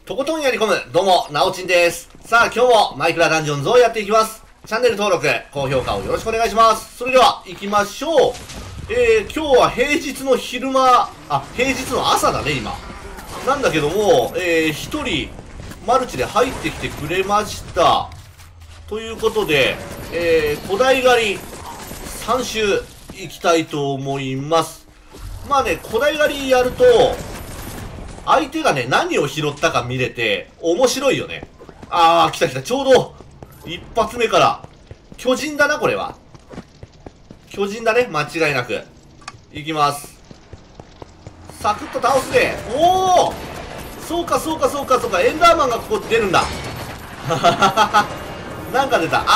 とことんやり込む、どうも、なおちんです。さあ、今日もマイクラダンジョンズをやっていきます。チャンネル登録、高評価をよろしくお願いします。それでは、行きましょう。今日は平日の昼間、平日の朝だね、今。なんだけども、一人、マルチで入ってきてくれました。ということで、古代狩り、3周、行きたいと思います。まあね、古代狩りやると、相手がね、何を拾ったか見れて、面白いよね。来た来た。ちょうど、一発目から。巨人だな、これは。巨人だね、間違いなく。いきます。サクッと倒すで。おお、そうかそうかそうかそうか。エンダーマンがここ出るんだ。なんか出た。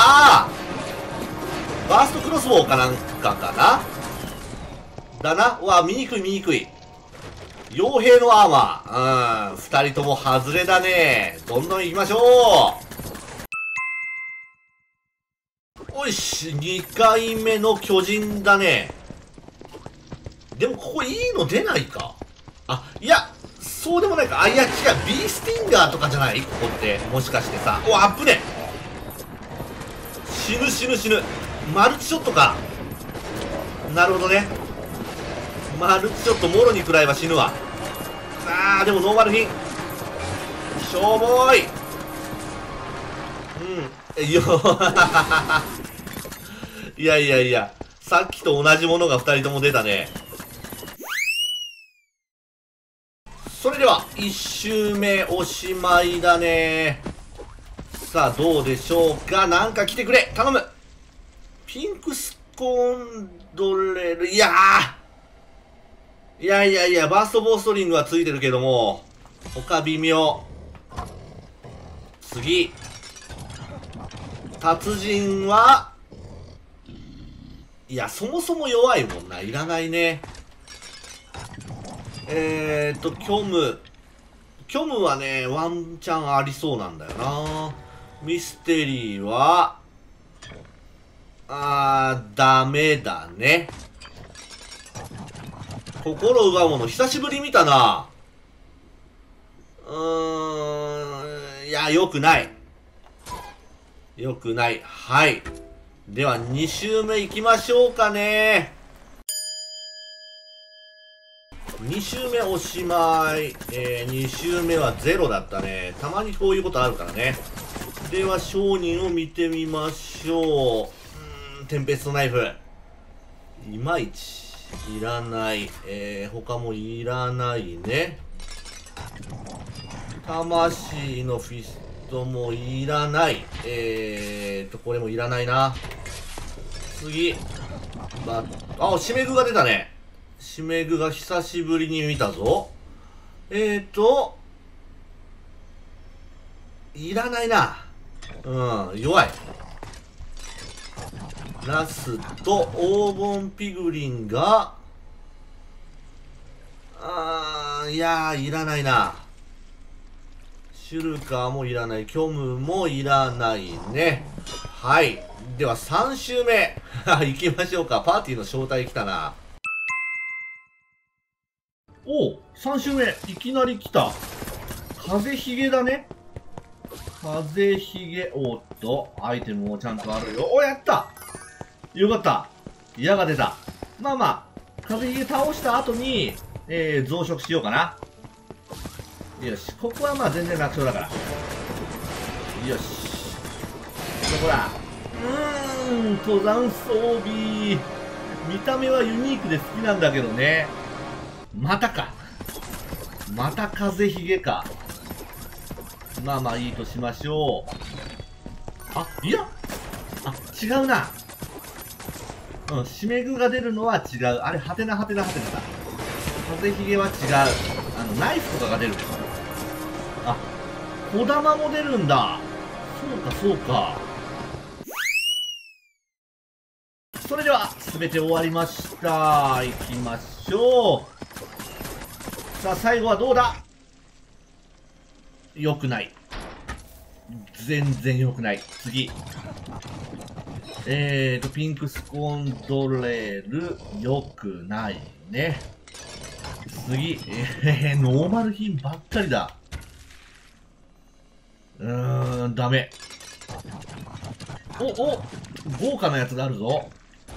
バーストクロスボウかなんかかなだな。うわ、見にくい見にくい。傭兵のアーマー。二人とも外れだね。どんどん行きましょう。おいし、2回目の巨人だね。でもここいいの出ないか。いや、そうでもないか。いや違う。ビースティンガーとかじゃないここって。もしかしてさ。お、アップね。死ぬ死ぬ死ぬ。マルチショットか。なるほどね。マルチショットもろに食らえば死ぬわ。でもノーマル品。しょぼーい。いやいやいや。さっきと同じものが2人とも出たね。それでは、1周目おしまいだね。さあ、どうでしょうか。なんか来てくれ。頼む。ピンクスコンドレル。いやいやいや、バーストボーストリングはついてるけども、他微妙。次。達人は、いや、そもそも弱いもんな。いらないね。虚無。虚無はね、ワンチャンありそうなんだよな。ミステリーは、ダメだね。心奪うもの、久しぶり見たな。いや、良くない。良くない。はい。では、2周目行きましょうかね。2周目おしまい。2周目は0だったね。たまにこういうことあるからね。では、商人を見てみましょう。テンペストナイフ。いまいち。いらない。他もいらないね。魂のフィストもいらない。これもいらないな。次。シメグが出たね。シメグが久しぶりに見たぞ。いらないな。弱い。ラスト、黄金ピグリンが、いやー、いらないな。シュルカーもいらない。虚無もいらないね。はい。では3周目。行きましょうか。パーティーの招待来たな。3周目。いきなり来た。風ひげだね。風ひげ。アイテムもちゃんとあるよ。やったよかった。矢が出た。まあ、風ひげ倒した後に、増殖しようかな。よし。ここはまあ全然楽勝だから。よし。そこだ。登山装備。見た目はユニークで好きなんだけどね。またか。また風ひげか。まあいいとしましょう。いや違うな。シメグが出るのは違う。あれ、はてなはてなはてなだ。風ひげは違う。ナイフとかが出る。小玉も出るんだ。そうか。それでは、すべて終わりました。行きましょう。さあ、最後はどうだ？良くない。全然良くない。次。ピンクスコンドレル、良くないね。次、ノーマル品ばっかりだ。 ダメ。豪華なやつがあるぞ。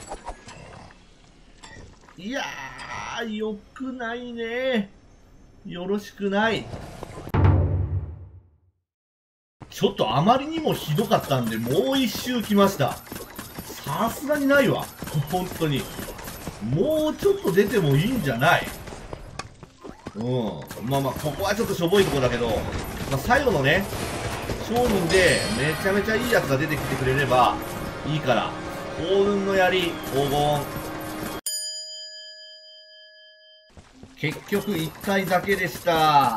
いやー、よくないね。よろしくない。ちょっとあまりにもひどかったんで、もう一周来ました。さすがにないわ。本当に。もうちょっと出てもいいんじゃない？まあまあ、ここはちょっとしょぼいとこだけど、まあ、最後のね、勝負でめちゃめちゃいいやつが出てきてくれればいいから。幸運の槍、黄金。結局1回だけでした。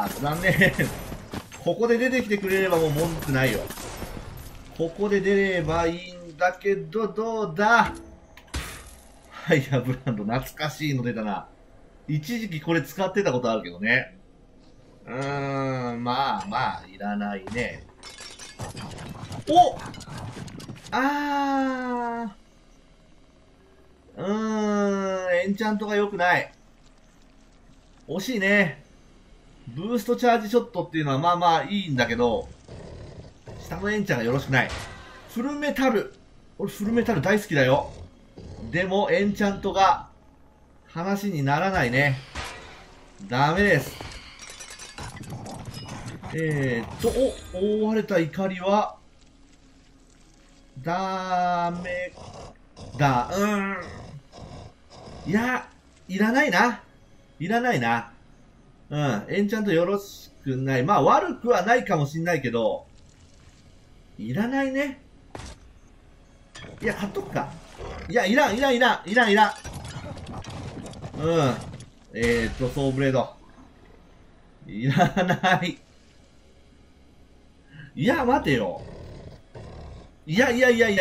残念。ここで出てきてくれればもう文句ないよ。ここで出ればいいんだけど、どうだ？ファイヤーブランド、懐かしいの出たな。一時期これ使ってたことあるけどね。まあまあ、いらないね。エンチャントが良くない。惜しいね。ブーストチャージショットっていうのはまあまあいいんだけど、下のエンチャンがよろしくない。フルメタル。俺フルメタル大好きだよ。でもエンチャントが話にならないね。ダメです。覆われた怒りは、ダメだ。いや、いらないな。いらないな。エンチャントよろしくない。まあ悪くはないかもしんないけど、いらないね。いや、買っとくか。いや、いらん。ソーブレード。いらない。いや、待てよ。いや。い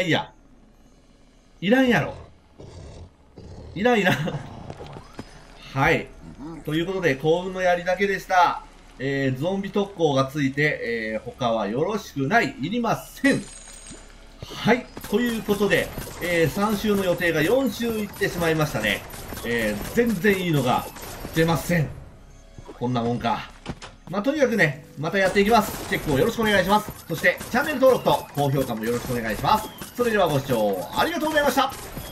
らんやろ。いらん。はい。ということで、幸運の槍だけでした。ゾンビ特攻がついて、他はよろしくない。いりません。はい。ということで、3週の予定が4週いってしまいましたね。全然いいのが出ません。こんなもんか。まあ、とにかくね、またやっていきます。チェックをよろしくお願いします。そして、チャンネル登録と高評価もよろしくお願いします。それではご視聴ありがとうございました。